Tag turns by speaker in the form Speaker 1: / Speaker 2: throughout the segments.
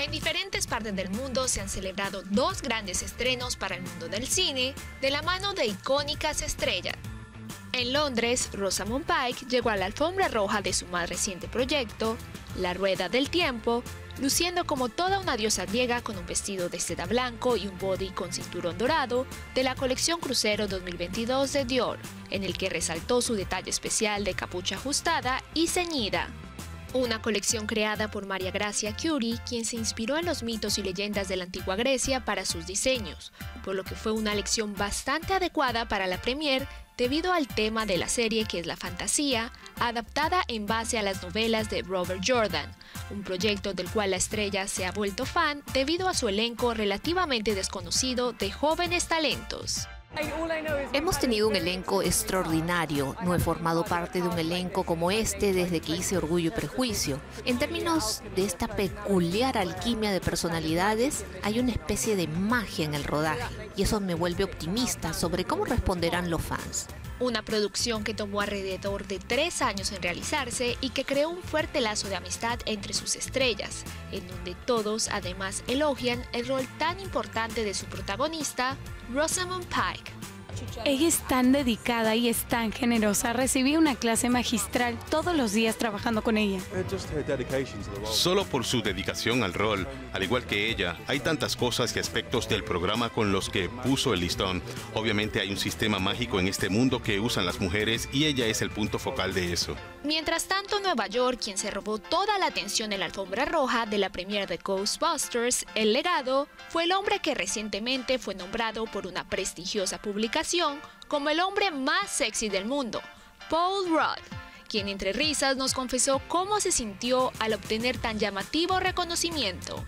Speaker 1: En diferentes partes del mundo se han celebrado dos grandes estrenos para el mundo del cine, de la mano de icónicas estrellas. En Londres, Rosamund Pike llegó a la alfombra roja de su más reciente proyecto, La Rueda del Tiempo, luciendo como toda una diosa griega con un vestido de seda blanco y un body con cinturón dorado de la colección Crucero 2022 de Dior, en el que resaltó su detalle especial de capucha ajustada y ceñida. Una colección creada por María Grazia Chiuri, quien se inspiró en los mitos y leyendas de la antigua Grecia para sus diseños, por lo que fue una elección bastante adecuada para la premier debido al tema de la serie, que es la fantasía, adaptada en base a las novelas de Robert Jordan, un proyecto del cual la estrella se ha vuelto fan debido a su elenco relativamente desconocido de jóvenes talentos.
Speaker 2: Hemos tenido un elenco extraordinario. No he formado parte de un elenco como este desde que hice Orgullo y Prejuicio. En términos de esta peculiar alquimia de personalidades, hay una especie de magia en el rodaje, y eso me vuelve optimista sobre cómo responderán los fans.
Speaker 1: Una producción que tomó alrededor de 3 años en realizarse y que creó un fuerte lazo de amistad entre sus estrellas, en donde todos además elogian el rol tan importante de su protagonista, Rosamund Pike.
Speaker 3: Ella es tan dedicada y es tan generosa. Recibí una clase magistral todos los días trabajando con ella.
Speaker 4: Solo por su dedicación al rol, al igual que ella, hay tantas cosas y aspectos del programa con los que puso el listón. Obviamente hay un sistema mágico en este mundo que usan las mujeres y ella es el punto focal de eso.
Speaker 1: Mientras tanto, Nueva York, quien se robó toda la atención en la alfombra roja de la premiere de Ghostbusters, El Legado, fue el hombre que recientemente fue nombrado por una prestigiosa publicación como el hombre más sexy del mundo, Paul Rudd, quien entre risas nos confesó cómo se sintió al obtener tan llamativo reconocimiento.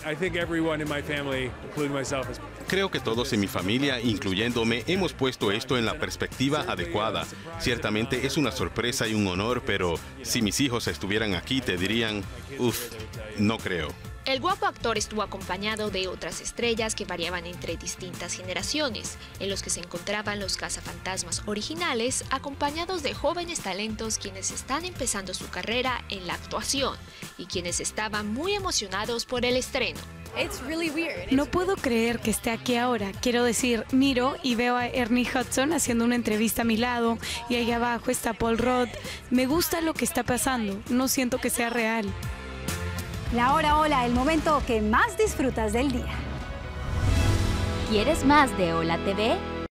Speaker 4: Creo que todos en mi familia, incluyéndome, hemos puesto esto en la perspectiva adecuada. Ciertamente es una sorpresa y un honor, pero si mis hijos estuvieran aquí te dirían, uff, no creo.
Speaker 1: El guapo actor estuvo acompañado de otras estrellas que variaban entre distintas generaciones, en los que se encontraban los cazafantasmas originales, acompañados de jóvenes talentos quienes están empezando su carrera en la actuación y quienes estaban muy emocionados por el estreno.
Speaker 3: No puedo creer que esté aquí ahora. Quiero decir, miro y veo a Ernie Hudson haciendo una entrevista a mi lado y ahí abajo está Paul Rudd. Me gusta lo que está pasando, no siento que sea real.
Speaker 5: La hora hola, el momento que más disfrutas del día.
Speaker 6: ¿Quieres más de Hola TV?